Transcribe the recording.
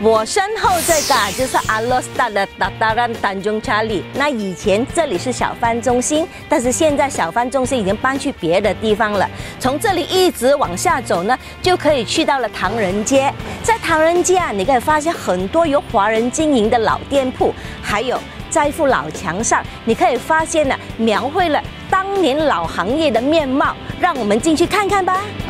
我身后这个就是亚罗士打唐人街。那以前这里是小贩中心，但是现在小贩中心已经搬去别的地方了。从这里一直往下走呢，就可以去到了唐人街。在唐人街啊，你可以发现很多由华人经营的老店铺，还有在一幅老墙上，你可以发现呢，描绘了当年老行业的面貌。让我们进去看看吧。